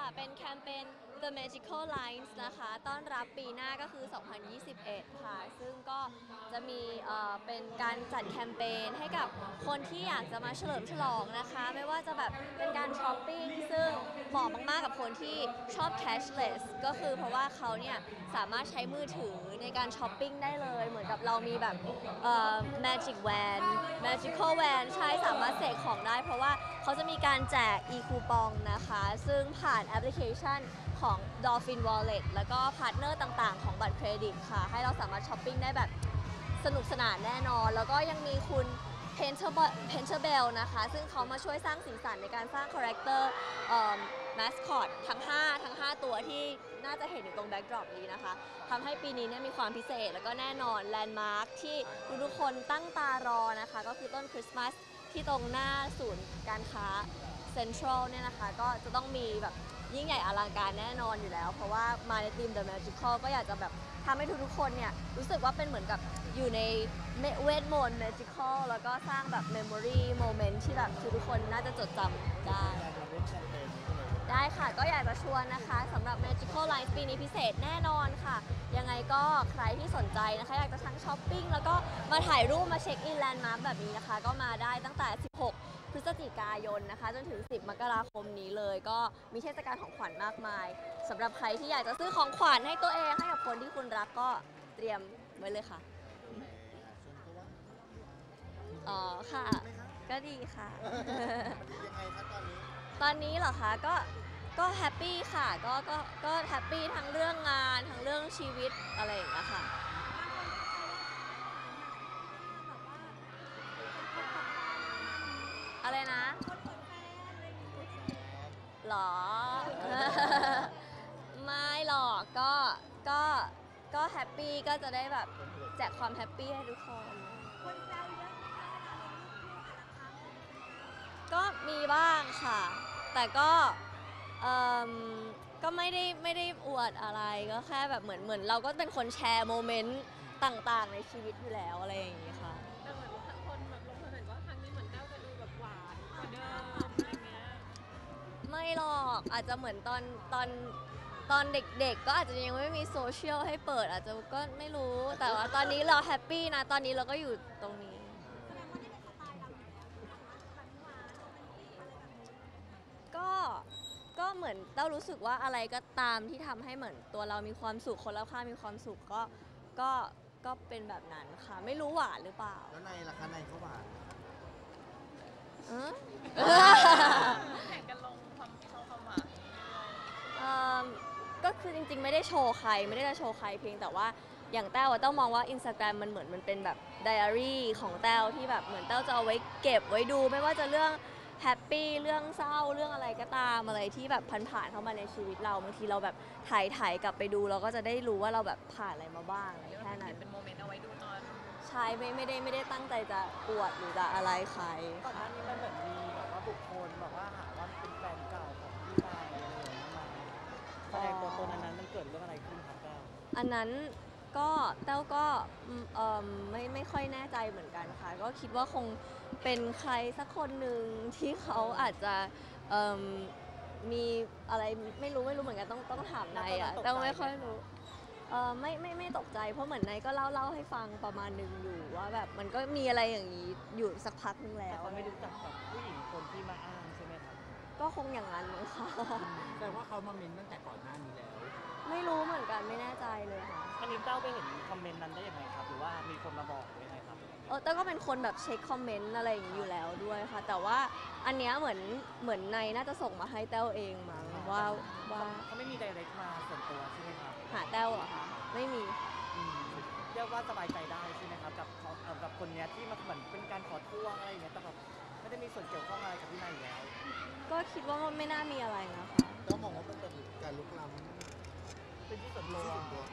เป็นแคมเปญ The Magical Lines นะคะต้อนรับปีหน้าก็คือ 2021 ค่ะซึ่งก็จะมีเป็นการจัดแคมเปญให้กับคนที่อยากจะมาเฉลิมฉลองนะคะไม่ว่าจะแบบเป็นการช้อปปิ้งซึ่งเหมาะมากๆกับคนที่ชอบ cashless ก็คือเพราะว่าเขาเนี่ยสามารถใช้มือถือในการช้อปปิ้งได้เลยเหมือนกับเรามีแบบmagic wand magical wand ใช่สามารถเสกของได้เพราะว่าเขาจะมีการแจก e-coupon นะคะซึ่งผ่านแอปพลิเคชันของ Dolphin Wallet แล้วก็พาร์ทเนอร์ต่างๆของบัตรเครดิตค่ะให้เราสามารถช้อปปิ้งได้แบบสนุกสนานแน่นอนแล้วก็ยังมีคุณ Painter Bell นะคะซึ่งเขามาช่วยสร้างสีสันในการสร้างคาแรคเตอร์มาสคอตทั้ง5ตัวที่น่าจะเห็นอยู่ตรงแบ็กดรอปนี้นะคะทำให้ปีนี้เนี่ยมีความพิเศษแล้วก็แน่นอนแลนด์มาร์คที่ทุกคนตั้งตารอนะคะก็คือต้นคริสต์มาสที่ตรงหน้าศูนย์การค้าเซ็นทรัลเนี่ยนะคะก็จะต้องมีแบบยิ่งใหญ่อลังการแน่นอนอยู่แล้วเพราะว่ามาในทีม The Magical ก็อยากจะแบบทำให้ทุกๆคนเนี่ยรู้สึกว่าเป็นเหมือนกับอยู่ในเวทมนต์ Magical แล้วก็สร้างแบบ Memory Moment ที่แบบทุกคนน่าจะจดจำได้ได้ค่ะก็อยากจะชวนนะคะสำหรับ Magical Life ปีนี้พิเศษแน่นอนค่ะยังไงก็ใครที่สนใจนะคะอยากจะทั้งช้อปปิ้งแล้วก็มาถ่ายรูปมาเช็คอินแลนด์มาร์คแบบนี้นะคะก็มาได้ตั้งแต่ 16 พฤศจิกายนนะคะจนถึง 10 มกราคมนี้เลยก็มีเทศกาลของขวัญมากมายสำหรับใครที่อยากจะซื้อของขวัญให้ตัวเองให้กับคนที่คุณรักก็เตรียมไว้เลยค่ะอ๋อค่ะก็ดีค่ะยังไงคะตอนนี้ตอนนี้เหรอคะก็แฮปปี้ค่ะก็แฮปปี้ทั้งเรื่องงานทั้งเรื่องชีวิตอะไรอย่างเงี้ยค่ะอะไรนะหรอ ไม่หรอกก็ก็แฮปปี้ก็จะได้แบบแจกความแฮปปี้ให้ทุกคนก็มีบ้างค่ะแต่ก็เอ่มก็ไม่ได้อวดอะไรก็แค่แบบเหมือนเราก็เป็นคนแชร์โมเมนต์ต่างๆในชีวิตอยู่แล้วอะไรอย่างงี้ค่ะแต่เหมือนคนแบบลงความเห็นว่าครั้งนี้เหมือนแต้วจะดูแบบหวานกว่าเดิมอะไรเงี้ยไม่หรอกอาจจะเหมือนตอนเด็กๆก็อาจจะยังไม่มีโซเชียลให้เปิดอาจจะก็ไม่รู้แต่ว่าตอนนี้เราแฮปปี้นะตอนนี้เราก็อยู่ตรงนี้ก็ก็เหมือนเต้ารู้สึกว่าอะไรก็ตามที่ทำให้เหมือนตัวเรามีความสุขคนรอบข้างมีความสุขก็ก็เป็นแบบนั้นค่ะไม่รู้หวานหรือเปล่าแล้วในล่ะคะในเขาหวานเออแข่งกันลงความหวานเอิ่มก็คือจริงๆไม่ได้โชว์ใครไม่ได้จะโชว์ใครเพียงแต่ว่าอย่างแต้วอะเต้ามองว่า Instagram มันเหมือนมันเป็นแบบไดอารี่ของแต้วที่แบบเหมือนแต้วจะเอาไว้เก็บไว้ดูไม่ว่าจะเรื่องแฮปปี้เรื่องเศร้าเรื่องอะไรก็ตามอะไรที่แบบผ่านๆเข้ามาในชีวิตเราบางทีเราแบบถ่ายกลับไปดูเราก็จะได้รู้ว่าเราแบบผ่านอะไรมาบ้างอะไรแค่นั้นเป็นโมเมนต์เอาไว้ดูตอนใช่ไม่ได้ตั้งใจจะอวดหรือจะอะไรใครก่อนหน้านี้มันเหมือนมีแบบว่าบุคคลแบบว่าหาว่าเป็นแฟนเก่าของพี่นายอะไรอย่างเงี้ยมาแสดงตัวตนอันนั้นมันเกิดเรื่องอะไรขึ้นครับแก้วอันนั้นก็แต้วก็ไม่ค่อยแน่ใจเหมือนกันค่ะก็คิดว่าคงเป็นใครสักคนหนึ่งที่เขาอาจจะเอิ่มมีอะไรไม่รู้เหมือนกันต้องถามนายอ่ะแต้วไม่ค่อยรู้ไม่ตกใจเพราะเหมือนนายก็เล่าให้ฟังประมาณหนึงอยู่ว่าแบบมันก็มีอะไรอย่างนี้อยู่สักพักนึงแล้แต่วเขาไม่รู้จักกับผู้หญิงคนที่มาอ้างใช่ไหมครับก็คงอย่างนั้นมั้งค่ะแต่ว่าเขามาเมนตั้งแต่ก่อนหน้านี้แล้วไม่รู้เหมือนกันไม่แน่ใจเลยค่ะอันนี้เต้าไปเห็นคอมเมนต์นั้นได้ยังไงครับหรือว่ามีคนมาบอกหรือยังไงครับแต่ก็เป็นคนแบบเช็คคอมเมนต์อะไรอย่างนี้อยู่แล้วด้วยค่ะ แต่ว่าอันเนี้ยเหมือนในน่าจะส่งมาให้แต้วเองมั้งว่าเขาไม่มี direct มาส่วนตัวใช่ไหมครับหาแต้วเหรอคะไม่มีอืมเรียกว่าสบายใจได้ใช่ไหมครับกับเขากับคนเนี้ยที่มันเหมือนเป็นการขอทวงอะไรอย่างเงี้ยแต่แบบไม่ได้มีส่วนเกี่ยวข้องอะไรกับพี่นายอยู่แล้วก็คิดว่ามันไม่น่ามีอะไรนะคะแล้วมองว่าเป็นการลุกล้ำเป็นที่ส่วนที่ตัวส่วนตัว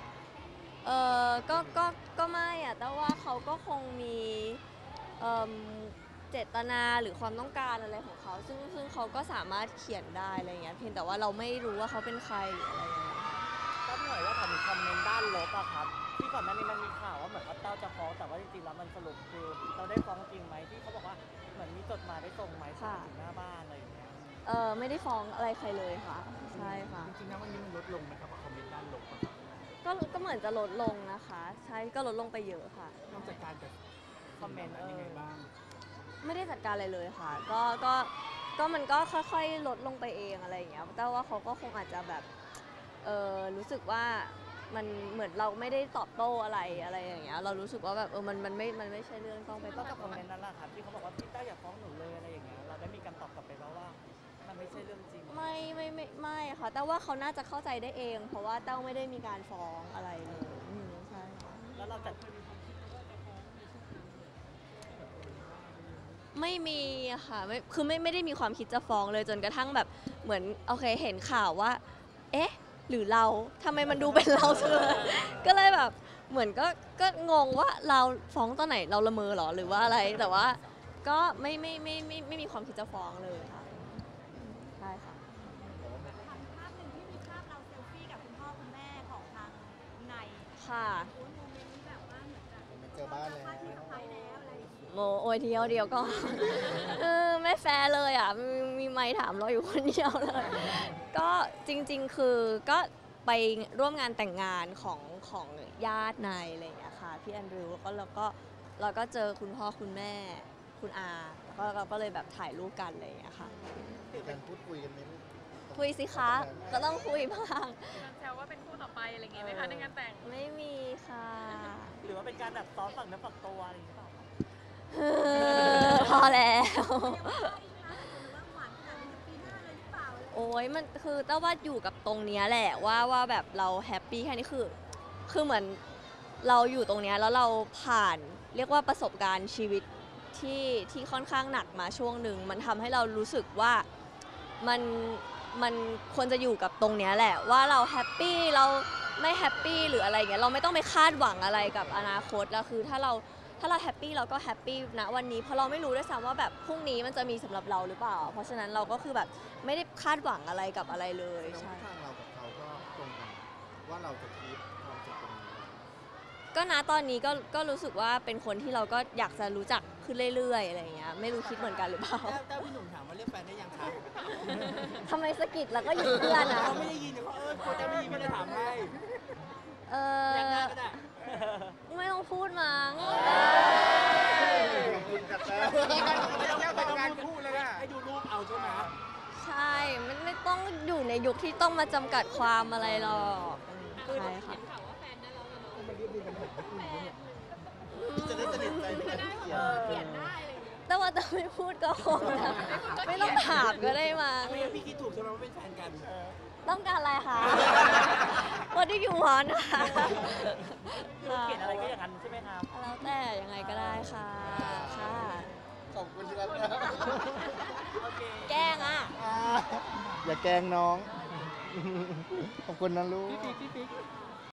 ก็ไม่อะแต่ว่าเขาก็คงมีเอิ่มเจตนาหรือความต้องการอะไรของเขาซึ่งเขาก็สามารถเขียนได้อะไรเงี้ยเพียงแต่ว่าเราไม่รู้ว่าเขาเป็นใครหรืออะไรยังไงก็หน่อยว่าถามถึงคอมเมนต์ด้านลบอะครับที่ก่อนหน้านี้มันมีข่าวว่าเหมือนว่าเต้าจะฟ้องแต่ว่าจริงๆแล้วมันสรุปคือเราได้ฟ้องจริงไหมที่เขาบอกว่าเหมือนมีจดหมายได้ส่งหมายสารถึงหน้าบ้านอะไรอย่างเงี้ยไม่ได้ฟ้องอะไรใครเลยค่ะ ใช่ค่ะจริงๆนะวันนี้มันลดลงไหมครับกับคอมเมนต์ด้านลบอะก็เหมือนจะลดลงนะคะ ใช่ก็ลดลงไปเยอะค่ะนอกจากการกับคอมเมนต์ยังไงบ้างไม่ได้จัดการอะไรเลยค่ะ ก็มันก็ค่อยๆลดลงไปเองอะไรอย่างเงี้ยแต่ว่าเขาก็คงอาจจะแบบรู้สึกว่ามันเหมือนเราไม่ได้ตอบโต้อะไรอย่างเงี้ยเรารู้สึกว่าแบบมันไม่ใช่เรื่องต้องไปตแล้อวบกับคโต้อมเมนต์นั้นล่ะครับที่เขาบอกว่าพี่แต้วอย่าฟ้องหนูเลยอะไรอย่างเงี้ยเราได้มีการตอบกลับไปว่ามันไม่ใช่เรื่องจริงไม่ค่ะแต่ว่าเขาน่าจะเข้าใจได้เอง เพราะว่าเต้าไม่ได้มีการฟ้องอะไรเลยใช่ค่ะแล้วเราจัดไม่มีอะค่ะคือไม่ได้มีความคิดจะฟ้องเลยจนกระทั่งแบบเหมือนโอเคเห็นข่าวว่า เอ๊ะ หรือเราทำไมมันดูเป็นเราเฉย ก็เลยแบบเหมือนก็งงว่าเราฟ้องตอนไหนเราละเมอเหรอหรือว่าอะไร แต่ว่าก็ไม่มีความคิดจะฟ้องเลยค่ะใช่ค่ะภาพหนึ่งที่มีภาพเราเซลฟี่กับคุณพ่อคุณแม่ของทางในค่ะโอ้ยโมเมนต์นี้แบบว่าเหมือนแบบมันเจอบ้านแล้วพาที่สะพ้ายแล้วอะไรอย่างเงี้ยโอ้ยเดียวก็ ไม่แฟร์เลยอ่ะมีไมค์ถามเราอยู่คนเดียวเลย ก็จริงๆคือก็ไปร่วมงานแต่งงานของญาตินายอะไรอย่างเงี้ยค่ะพี่แอนดรูว์เราก็เจอคุณพ่อคุณแม่คุณอาแล้วก็เราก็เลยแบบถ่ายรูปกันอะไรอย่างเงี้ยค่ะมีการพูดคุยกันไหมลูกคุยสิคะก็ต้องคุยบ้างแซวว่าเป็นคู่ต่อไปอะไรอย่างงี้ไหมคะในงานแต่งไม่มีค่ะหรือว่าเป็นการแบบซ้อมฝังเนื้อฝักตัวอะไรอย่างเงี้ยเปล่าพอแล้วหรือว่าหวานขนาดนี้จะปีหน้าเลยหรือเปล่าอะไรอย่างเงี้ยโอ้ยมันคือแต่ว่าอยู่กับตรงเนี้ยแหละว่าแบบเราแฮปปี้แค่นี้คือเหมือนเราอยู่ตรงเนี้ยแล้วเราผ่านเรียกว่าประสบการณ์ชีวิตที่ค่อนข้างหนักมาช่วงหนึ่งมันทำให้เรารู้สึกว่ามันควรจะอยู่กับตรงเนี้ยแหละว่าเราแฮปปี้เราไม่แฮปปี้หรืออะไรเงี้ยเราไม่ต้องไปคาดหวังอะไรกับอนาคตแล้วคือถ้าเราแฮปปี้เราก็แฮปปี้ณวันนี้เพราะเราไม่รู้ด้วยซ้ำว่าแบบพรุ่งนี้มันจะมีสำหรับเราหรือเปล่า เพราะฉะนั้นเราก็คือแบบไม่ได้คาดหวังอะไรกับอะไรเลยแล้วใช่ทางเรากับเขาก็ตรงกันว่าเราจะคีปความสุขตรงนี้ก็นะตอนนี้ก็รู้สึกว่าเป็นคนที่เราก็อยากจะรู้จักขึ้นเรื่อยๆอะไรอย่างเงี้ยไม่รู้คิดเหมือนกันหรือเปล่าแต่พี่หนุ่มถามว่าเรียกแฟนได้ยังคะทำไมสะกิดแล้วก็หยุดเพื่อนนะเขาไม่ได้ยินเขาควรจะไม่ยินไม่ได้ถามให้เอยังหน้าอก็ได้ไม่ต้องพูดมั้งขอบคุณครับไม่ต้องพูดเลยอะให้ดูรูปเอาใช่ไหมใช่มันไม่ต้องอยู่ในยุคที่ต้องมาจำกัดความอะไรหรอกใช่ค่ะเห็นข่าวว่าแฟนได้แล้วเหรอมันเรียบเรียงกันหมดจะได้สนิทใจในการเขียนเปลี่ยนได้อะไรอย่างเงี้ยแต่ว่าจะไม่พูดก็คงนะไม่ต้องถามก็ได้มั้งไม่พี่คิดถูกใช่ไหมว่าเป็นแฟนกันต้องการอะไรคะ What do you want นะคะคือเขียนอะไรก็อย่างนั้นใช่ไหมครับแล้วแต่ยังไงก็ได้ค่ะ ค่ะขอบคุณที่รักนะโอเคแกล้งอ่ะอย่าแกล้งน้อง ขอบคุณนะลูกพี่ปิ๊ก